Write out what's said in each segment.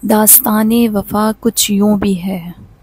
داستان وفا کچھ یوں بھی ہے۔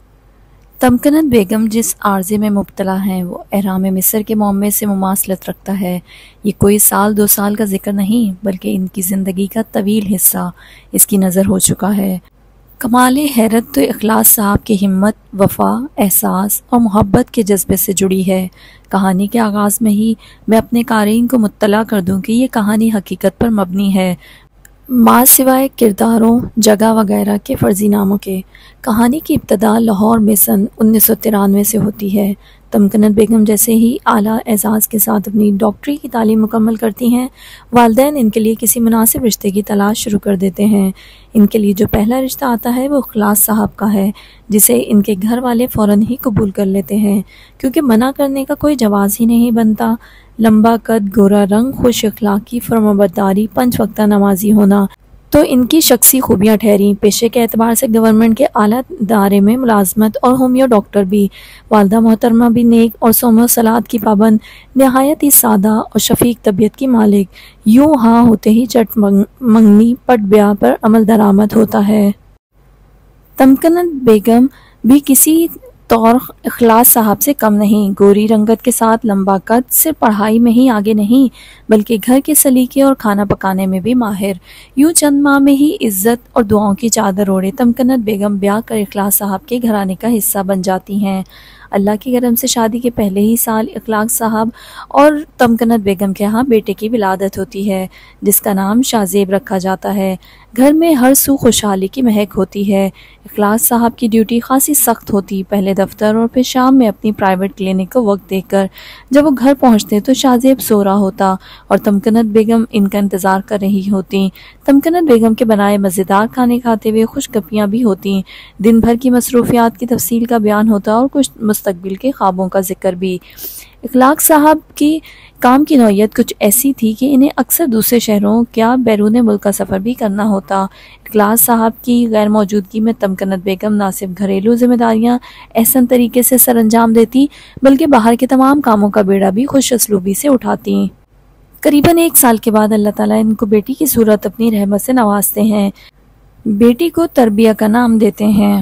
تمکنت بیگم جس عارضے میں مبتلا ہیں وہ احرام مصر کے معمے سے مماثلت رکھتا ہے۔ یہ کوئی سال دو سال کا ذکر نہیں بلکہ ان کی زندگی کا طویل حصہ اس کی نظر ہو چکا ہے۔ کمال حیرت تو اخلاص صاحب کی ہمت، وفا، احساس اور محبت کے جذبے سے جڑی ہے۔ کہانی کے آغاز میں ہی میں اپنے قارئین کو مطلع کر دوں کہ یہ کہانی حقیقت پر مبنی ہے، ماں سوائے کرداروں، جگہ وغیرہ کے فرضی ناموں کے۔ کہانی کی ابتدا لاہور میں سن 1993 سے ہوتی ہے۔ تمکنت بیگم جیسے ہی اعلیٰ اعزاز کے ساتھ اپنی ڈاکٹری کی تعلیم مکمل کرتی ہیں، والدین ان کے لیے کسی مناسب رشتے کی تلاش شروع کر دیتے ہیں۔ ان کے لیے جو پہلا رشتہ آتا ہے وہ اخلاص صاحب کا ہے، جسے ان کے گھر والے فوراً ہی قبول کر لیتے ہیں، کیونکہ منع کرنے کا کوئی جواز ہی نہیں بنتا۔ لمبا قد، گورا رنگ، خوش اخلاقی، فرمانبرداری، 5 وقتہ نمازی ہونا تو ان کی شخصی خوبیاں ٹھہریں۔ پیشے کے اعتبار سے گورنمنٹ کے اعلیٰ ادارے میں ملازمت اور ہومیو ڈاکٹر بھی۔ والدہ محترمہ بھی نیک اور صوم و صلات کی پابند، نہایت ہی سادہ اور شفیق طبیعت کی مالک۔ یوں ہاں ہوتے ہی چٹ منگنی پٹ بیاہ پر عمل درآمد ہوتا ہے۔ تمکنت بیگم بھی کسی طور اخلاص صاحب سے کم نہیں۔ گوری رنگت کے ساتھ لمبا قد، صرف پڑھائی میں ہی آگے نہیں بلکہ گھر کے سلیقے اور کھانا پکانے میں بھی ماہر۔ یوں چند ماہ میں ہی عزت اور دعاؤں کی چادر اوڑھے تمکنت بیگم بیاہ کر اخلاص صاحب کے گھرانے کا حصہ بن جاتی ہیں۔ اللہ کی کرم سے شادی کے پہلے ہی سال اخلاص صاحب اور تمکنت بیگم کے ہاں بیٹے کی ولادت ہوتی ہے، جس کا نام شاہ رکھا جاتا ہے۔ گھر میں ہر سو خوشحالی کی مہک ہوتی ہے۔ اخلاص صاحب کی ڈیوٹی خاصی سخت ہوتی، پہلے دفتر اور پھر شام میں اپنی پرائیویٹ کلینک کو وقت دے کر۔ جب وہ گھر پہنچتے تو شاہ سو رہا ہوتا اور تمکنت بیگم ان کا انتظار کر رہی ہوتی۔ تمکنت بیگم کے بنائے مزیدار کھانے کھاتے ہوئے خوش گپیاں بھی ہوتیں، دن بھر کی مصروفیات کی تفصیل کا بیان ہوتا اور کچھ مستقبل کے خوابوں کا ذکر بھی۔ اخلاص صاحب کی کام کی نوعیت کچھ ایسی تھی کہ انہیں اکثر دوسرے شہروں یا بیرون ملک کا سفر بھی کرنا ہوتا۔ اخلاص صاحب کی غیر موجودگی میں تمکنت بیگم نہ صرف گھریلو ذمہ داریاں احسن طریقے سے سر انجام دیتی بلکہ باہر کے تمام کاموں کا بیڑا بھی خوش اسلوبی سے اٹھاتی۔ قریباً 1 سال کے بعد اللہ تعالیٰ ان کو بیٹی کی صورت اپنی رحمت سے نوازتے ہیں۔ بیٹی کو تربیہ کا نام دیتے ہیں۔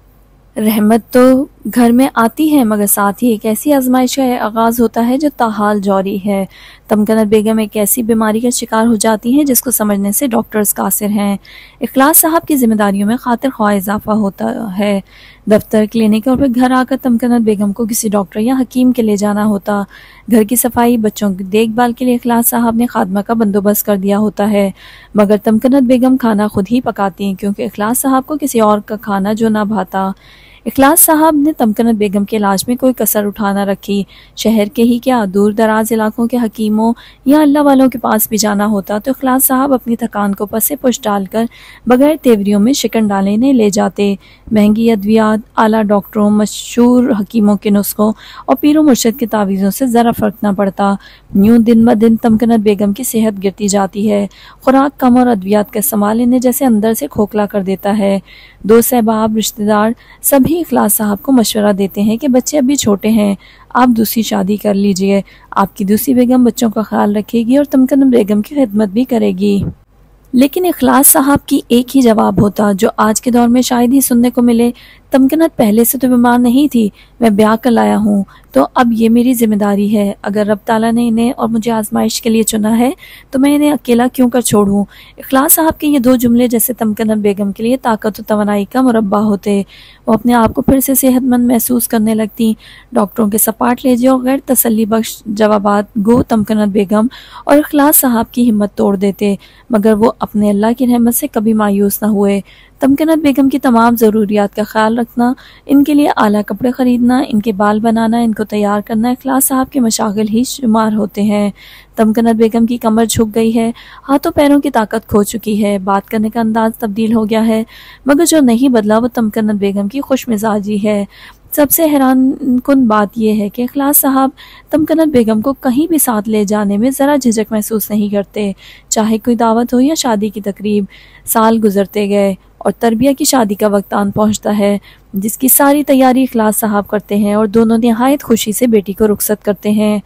رحمت تو گھر میں آتی ہے مگر ساتھ ہی ایک ایسی آزمائش کا آغاز ہوتا ہے جو تاحال جاری ہے۔ تمکنت بیگم ایک ایسی بیماری کا شکار ہو جاتی ہیں جس کو سمجھنے سے ڈاکٹرز قاصر ہیں۔ اخلاص صاحب کی ذمہ داریوں میں خاطر خواہ اضافہ ہوتا ہے۔ دفتر، کلینک اور پھر گھر آ کر تمکنت بیگم کو کسی ڈاکٹر یا حکیم کے لے جانا ہوتا۔ گھر کی صفائی، بچوں کی دیکھ بھال کے لیے اخلاص صاحب نے خادمہ کا بندوبست کر دیا ہوتا ہے، مگر تمکنت بیگم کھانا خود ہی پکاتی ہیں کیونکہ اخلاص صاحب کو کسی اور کا کھانا جو نہ بھاتا۔ اخلاص صاحب نے تمکنت بیگم کے علاج میں کوئی کسر اٹھا نہ رکھی۔ شہر کے ہی کیا، دور دراز علاقوں کے حکیموں یا اللہ والوں کے پاس بھی جانا ہوتا تو اخلاص صاحب اپنی تھکان کو پس پش ڈال کر بغیر تیوریوں میں شکن ڈالنے لے جاتے۔ مہنگی ادویات، اعلیٰ ڈاکٹروں، مشہور حکیموں کے نسخوں اور پیر و مرشد کی تعویذوں سے ذرا فرق نہ پڑتا۔ یوں دن بدن تمکنت بیگم کی صحت گرتی جاتی ہے۔ خوراک کم اور ادویات کا استعمال انہیں جیسے اندر سے کھوکھلا کر دیتا ہے۔ دوست احباب، رشتہ دار سبھی اخلاص صاحب کو مشورہ دیتے ہیں کہ بچے ابھی چھوٹے ہیں، آپ دوسری شادی کر لیجئے، آپ کی دوسری بیگم بچوں کا خیال رکھے گی اور تمکنت بیگم کی خدمت بھی کرے گی۔ لیکن اخلاص صاحب کی ایک ہی جواب ہوتا جو آج کے دور میں شاید ہی سننے کو ملے، تمکنت پہلے سے تو بیمار نہیں تھی، میں بیاہ کر لایا ہوں تو اب یہ میری ذمہ داری ہے۔ اگر رب تعالیٰ نے انہیں اور مجھے آزمائش کے لیے چنا ہے تو میں انہیں اکیلا کیوں کر چھوڑوں۔ اخلاص صاحب کے یہ 2 جملے جیسے تمکنت بیگم کے لیے طاقت و توانائی کا مربع ہوتے۔ وہ اپنے آپ کو پھر سے صحت مند محسوس کرنے لگتی۔ ڈاکٹروں کے سپاٹ لیجے اور غیر تسلی بخش جوابات گو تمکنت بیگم اور اخلاص صاحب کی ہمت توڑ دیتے، مگر وہ اپنے اللہ کی رحمت سے کبھی مایوس نہ ہوئے۔ تمکنت بیگم کی تمام ضروریات کا خیال رکھنا، ان کے لیے اعلیٰ کپڑے خریدنا، ان کے بال بنانا، ان کو تیار کرنا اخلاص صاحب کے مشاغل ہی شمار ہوتے ہیں۔ تمکنت بیگم کی کمر جھک گئی ہے، ہاتھوں پیروں کی طاقت کھو چکی ہے، بات کرنے کا انداز تبدیل ہو گیا ہے، مگر جو نہیں بدلا وہ تمکنت بیگم کی خوش مزاجی ہے۔ سب سے حیران کن بات یہ ہے کہ اخلاص صاحب تمکنت بیگم کو کہیں بھی ساتھ لے جانے میں ذرا جھجک محسوس نہیں کرتے، چاہے کوئی دعوت ہو یا شادی کی تقریب۔ سال گزرتے گئے اور تربیہ کی شادی کا وقت آن پہنچتا ہے، جس کی ساری تیاری اخلاص صاحب کرتے ہیں اور دونوں نہایت خوشی سے بیٹی کو رخصت کرتے ہیں۔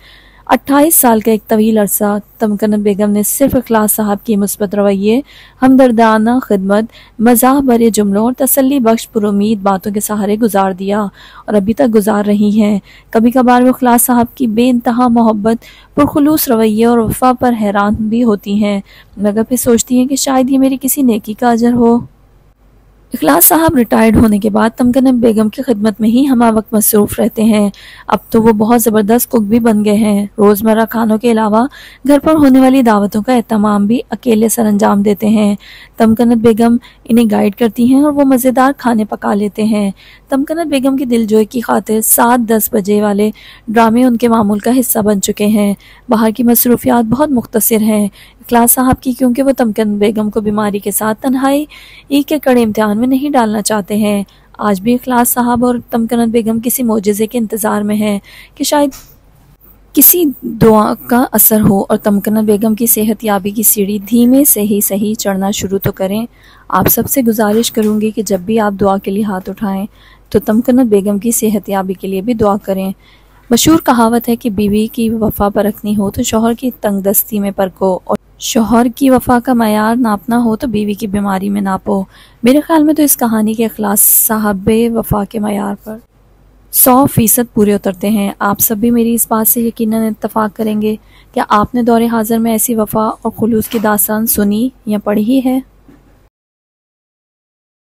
28 سال کا ایک طویل عرصہ تمکنت بیگم نے صرف اخلاص صاحب کی مثبت رویے، ہمدردانہ خدمت، مزاح بھرے جملوں اور تسلی بخش پر امید باتوں کے سہارے گزار دیا اور ابھی تک گزار رہی ہیں۔ کبھی کبھار وہ اخلاص صاحب کی بے انتہا محبت، پرخلوص رویے اور وفا پر حیران بھی ہوتی ہیں، مگر پھر سوچتی ہیں کہ شاید یہ میری کسی نیکی کا اجر ہو۔ اخلاص صاحب ریٹائرڈ ہونے کے بعد تمکنت بیگم کی خدمت میں ہی ہمہ وقت مصروف رہتے ہیں۔ اب تو وہ بہت زبردست کک بھی بن گئے ہیں۔ روزمرہ کھانوں کے علاوہ گھر پر ہونے والی دعوتوں کا اہتمام بھی اکیلے سر انجام دیتے ہیں۔ تمکنت بیگم انہیں گائیڈ کرتی ہیں اور وہ مزیدار کھانے پکا لیتے ہیں۔ تمکنت بیگم کی دل جوئی کی خاطر 7-10 بجے والے ڈرامے ان کے معمول کا حصہ بن چکے ہیں۔ باہر کی مصروفیات بہت مختصر ہیں۔ اخلاص صاحب کی کیونکہ وہ تمکنت بیگم کو بیماری کے ساتھ تنہائی کے کڑے امتحان میں نہیں ڈالنا چاہتے ہیں۔ آج بھی اخلاص صاحب اور تمکنت بیگم کسی معجزے کے انتظار میں ہیں کہ شاید کسی دعا کا اثر ہو اور تمکنت بیگم کی صحت یابی کی سیڑھی دھیمے سے ہی صحیح چڑھنا شروع تو کریں۔ آپ سب سے گزارش کروں گی کہ جب بھی آپ دعا کے لیے ہاتھ اٹھائیں تو تمکنت بیگم کی صحت یابی کے لیے بھی دعا کریں۔ مشہور کہاوت ہے کہ بیوی کی وفا پرکھنی ہو تو شوہر کی تنگ دستی میں پرکھو، اور شوہر کی وفا کا معیار ناپنا ہو تو بیوی کی بیماری میں ناپو۔ میرے خیال میں تو اس کہانی کے اخلاص صاحب وفا کے معیار پر 100% پورے اترتے ہیں۔ آپ سب بھی میری اس بات سے یقیناً اتفاق کریں گے۔ کیا آپ نے دور حاضر میں ایسی وفا اور خلوص کی داستان سنی یا پڑھی ہے؟